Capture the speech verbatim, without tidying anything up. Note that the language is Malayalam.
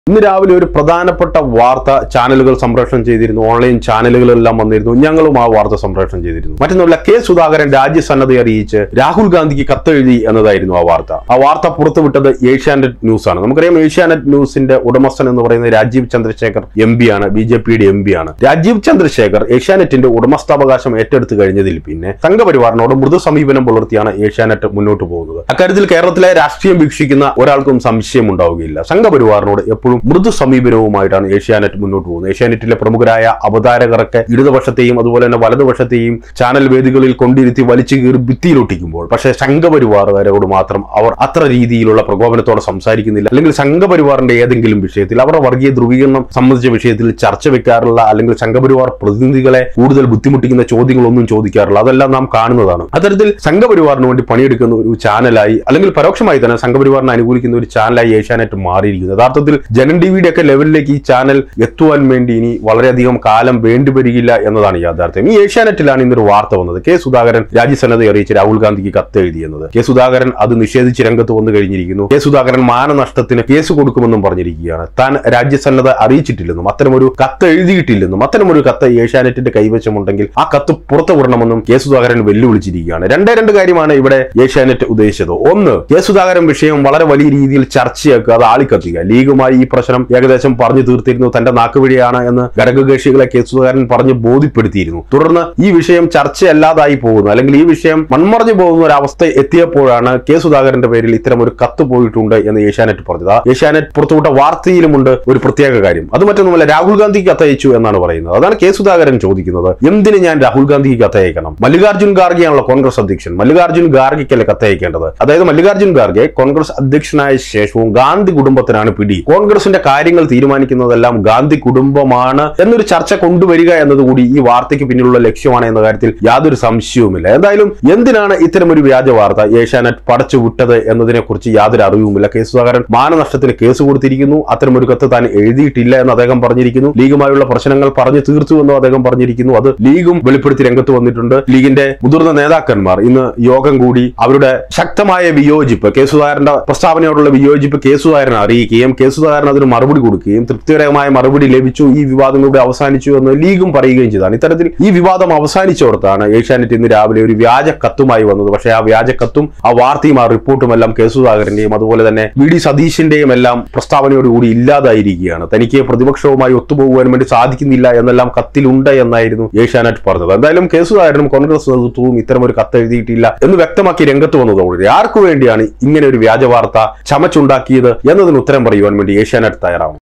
ഇന്ന് രാവിലെ ഒരു പ്രധാനപ്പെട്ട വാർത്ത ചാനലുകൾ സംപ്രേഷണം ചെയ്തിരുന്നു. ഓൺലൈൻ ചാനലുകളെല്ലാം വന്നിരുന്നു. ഞങ്ങളും ആ വാർത്ത സംപ്രേഷണം ചെയ്തിരുന്നു. മറ്റൊന്നുമല്ല, കെ സുധാകരൻ രാജ്യസന്നദ്ധ അറിയിച്ച് രാഹുൽ ഗാന്ധിക്ക് കത്തെഴുതി എന്നതായിരുന്നു ആ വാർത്ത. ആ വാർത്ത പുറത്തുവിട്ടത് ഏഷ്യാനെറ്റ് ന്യൂസ് ആണ്. നമുക്കറിയാം, ഏഷ്യാനെറ്റ് ന്യൂസിന്റെ ഉടമസ്ഥൻ എന്ന് പറയുന്നത് രാജീവ് ചന്ദ്രശേഖർ എം പി ആണ്, ബി ജെ പിയുടെ എം പി ആണ്. രാജീവ് ചന്ദ്രശേഖർ ഏഷ്യാനെറ്റിന്റെ ഉടമസ്ഥാവകാശം ഏറ്റെടുത്തു കഴിഞ്ഞതിൽ പിന്നെ സംഘപരിവാറിനോട് മൃദു സമീപനം പുലർത്തിയാണ് ഏഷ്യാനെറ്റ് മുന്നോട്ട് പോകുന്നത്. അക്കാര്യത്തിൽ കേരളത്തിലെ രാഷ്ട്രീയം വീക്ഷിക്കുന്ന ഒരാൾക്കും സംശയം ഉണ്ടാവുകയില്ല. സംഘപരിവാറിനോട് എപ്പോഴും മൃദു സമീപനവുമായിട്ടാണ് ഏഷ്യാനെറ്റ് മുന്നോട്ട് പോകുന്നത്. ഏഷ്യാനെറ്റിലെ പ്രമുഖരായ അവതാരകരൊക്കെ ഇടതുപക്ഷത്തെയും അതുപോലെ തന്നെ വലതുപക്ഷത്തെയും ചാനൽ വേദികളിൽ കൊണ്ടിരുത്തി വലിച്ചു കീറി ഭിത്തിയിലൊട്ടിക്കുമ്പോൾ, പക്ഷേ സംഘപരിവാറുകാരോട് മാത്രം അവർ അത്ര രീതിയിലുള്ള പ്രകോപനത്തോടെ സംസാരിക്കുന്നില്ല. അല്ലെങ്കിൽ സംഘപരിവാറിന്റെ ഏതെങ്കിലും വിഷയത്തിൽ, അവരുടെ വർഗീയ ധ്രുവീകരണം സംബന്ധിച്ച വിഷയത്തിൽ ചർച്ച വെക്കാറുള്ള, അല്ലെങ്കിൽ സംഘപരിവാർ പ്രതിനിധികളെ കൂടുതൽ ബുദ്ധിമുട്ടിക്കുന്ന ചോദ്യങ്ങളൊന്നും ചോദിക്കാറില്ല. അതെല്ലാം നാം കാണുന്നതാണ്. അത്തരത്തിൽ സംഘപരിവാറിന് വേണ്ടി പണിയെടുക്കുന്ന ഒരു ചാനലായി, അല്ലെങ്കിൽ പരോക്ഷമായി തന്നെ സംഘപരിവാറിനെ അനുകൂലിക്കുന്ന ഒരു ചാനലായി ഏഷ്യാനെറ്റ് മാറിയിരിക്കുന്നത്. യഥാർത്ഥത്തിൽ ജനൻ ടിവിയുടെ ഒക്കെ ലെവലിലേക്ക് ഈ ചാനൽ എത്തുവാൻ വേണ്ടി ഇനി വളരെയധികം കാലം വേണ്ടിവരികയില്ല എന്നതാണ് യാഥാർത്ഥ്യം. ഈ ഏഷ്യാനെറ്റിലാണ് ഇന്നൊരു വാർത്ത വന്നത്. കെ സുധാകരൻ രാജ്യസന്നദ്ധ അറിയിച്ച് രാഹുൽ ഗാന്ധിക്ക് കത്ത് എഴുതിയെന്നത്. കെ സുധാകരൻ അത് നിഷേധിച്ച് രംഗത്ത് വന്നു കഴിഞ്ഞിരിക്കുന്നു. കെ സുധാകരൻ മാനനഷ്ടത്തിന് കേസ് കൊടുക്കുമെന്നും പറഞ്ഞിരിക്കുകയാണ്. താൻ രാജ്യസന്നദ്ധ അറിയിച്ചിട്ടില്ലെന്നും അത്തരമൊരു കത്ത് എഴുതിയിട്ടില്ലെന്നും അത്തരമൊരു കത്ത് ഏഷ്യാനെറ്റിന്റെ കൈവശമുണ്ടെങ്കിൽ ആ കത്ത് പുറത്തു വിടണമെന്നും കെ സുധാകരൻ വെല്ലുവിളിച്ചിരിക്കുകയാണ്. രണ്ടേ രണ്ട് കാര്യമാണ് ഇവിടെ ഏഷ്യാനെറ്റ് ഉദ്ദേശിച്ചത്. ഒന്ന്, കെ സുധാകരൻ വിഷയം വളരെ വലിയ രീതിയിൽ ചർച്ചയാക്കുക, അത് ആളിക്കത്തിക്കുക. ലീഗുമായി ഈ പ്രശ്നം ഏകദേശം പറഞ്ഞു തീർത്തിരുന്നു, തന്റെ നാക്കുപിഴയാണ് എന്ന് ഘടകകക്ഷികളെ കെ സുധാകരൻ പറഞ്ഞ് ബോധ്യപ്പെടുത്തിയിരുന്നു. തുടർന്ന് ഈ വിഷയം ചർച്ചയല്ലാതായി പോകുന്നു, അല്ലെങ്കിൽ ഈ വിഷയം മൺമറഞ്ഞു പോകുന്ന ഒരു അവസ്ഥ എത്തിയപ്പോഴാണ് കെ സുധാകരന്റെ പേരിൽ ഇത്തരം ഒരു കത്ത് പോയിട്ടുണ്ട് എന്ന് ഏഷ്യാനെറ്റ് പറഞ്ഞത്. ഏഷ്യാനെറ്റ് പുറത്തുവിട്ട വാർത്തയിലുമുണ്ട് ഒരു പ്രത്യേക കാര്യം. അത് മറ്റൊന്നുമല്ല, രാഹുൽ ഗാന്ധിക്ക് കത്തയച്ചു എന്നാണ് പറയുന്നത്. അതാണ് കെ സുധാകരൻ ചോദിക്കുന്നത്. എന്തിന് ഞാൻ രാഹുൽ ഗാന്ധിക്ക് കത്തയക്കണം? മല്ലികാർജ്ജുൻ ഖാർഗെയാണല്ലോ കോൺഗ്രസ് അധ്യക്ഷൻ. മല്ലികാർജ്ജുൻ ഖാർഗെക്കല്ലേ കത്തയക്കേണ്ടത്? അതായത് മല്ലികാർജ്ജുൻ ഖാർഗെ കോൺഗ്രസ് അധ്യക്ഷനായ ശേഷവും ഗാന്ധി കുടുംബത്തിനാണ് പിടി, കോൺഗ്രസിന്റെ കാര്യങ്ങൾ തീരുമാനിക്കുന്നതെല്ലാം ഗാന്ധി കുടുംബമാണ് എന്നൊരു ചർച്ച കൊണ്ടുവരിക എന്നതുകൂടി ഈ വാർത്തയ്ക്ക് പിന്നിലുള്ള ലക്ഷ്യമാണ് എന്ന കാര്യത്തിൽ യാതൊരു സംശയവുമില്ല. എന്തായാലും എന്തിനാണ് ഇത്തരമൊരു വ്യാജ വാർത്ത ഏഷ്യാനെറ്റ് പടച്ചു വിട്ടത് എന്നതിനെ കുറിച്ച് യാതൊരു അറിവുമില്ല. കെ സുധാകരൻ മാനനഷ്ടത്തിന് കേസ് കൊടുത്തിരിക്കുന്നു. അത്തരമൊരു കത്ത് താൻ എഴുതിയിട്ടില്ല എന്ന് അദ്ദേഹം പറഞ്ഞിരിക്കുന്നു. ലീഗുമായുള്ള പ്രശ്നങ്ങൾ പറഞ്ഞു തീർത്തു എന്നും അദ്ദേഹം പറഞ്ഞിരിക്കുന്നു. അത് ലീഗും വെളിപ്പെടുത്തി രംഗത്ത് വന്നിട്ടുണ്ട്. ലീഗിന്റെ മുതിർന്ന നേതാക്കന്മാർ ഇന്ന് യോഗം കൂടി അവരുടെ ശക്തമായ വിയോജിപ്പ്, കെ സുധാകരന്റെ പ്രസ്താവനയോടുള്ള വിയോജിപ്പ് കെ സുധാകരൻ അറിയിക്കുകയും കെ സുധാകരൻ അതിന് മറുപടി കൊടുക്കുകയും തൃപ്തികരമായ മറുപടി ലഭിച്ചു, ഈ വിവാദങ്ങളുടെ അവസാനിച്ചു എന്ന് ലീഗും പറയുകയും ചെയ്തതാണ്. ഇത്തരത്തിൽ ഈ വിവാദം അവസാനിച്ചോടത്താണ് ഏഷ്യാനെറ്റ് ഇന്ന് രാവിലെ ഒരു വ്യാജ കത്തുമായി വന്നത്. പക്ഷേ ആ വ്യാജ കത്തും ആ വാർത്തയും ആ റിപ്പോർട്ടും എല്ലാം കെ സുധാകരന്റെയും അതുപോലെ തന്നെ വി ഡി സതീശന്റെയും എല്ലാം പ്രസ്താവനയോടുകൂടി ഇല്ലാതായിരിക്കുകയാണ്. തനിക്ക് പ്രതിപക്ഷവുമായി ഒത്തുപോകുവാൻ വേണ്ടി സാധിക്കുന്നില്ല എന്നെല്ലാം കത്തിലുണ്ട് എന്നായിരുന്നു ഏഷ്യാനെറ്റ് പറഞ്ഞത്. എന്തായാലും കെ സുധാകരനും കോൺഗ്രസ് നേതൃത്വവും ഇത്തരം ഒരു കത്ത് എഴുതിയിട്ടില്ല എന്ന് വ്യക്തമാക്കി രംഗത്ത് വന്നതോടെ ആർക്കു വേണ്ടിയാണ് ഇങ്ങനെ ഒരു വ്യാജ വാർത്ത ചമച്ചുണ്ടാക്കിയത് എന്നതിന് ഉത്തരം പറയുവാൻ വേണ്ടി ഏഷ്യാനെറ്റ് തയ്യാറാവും.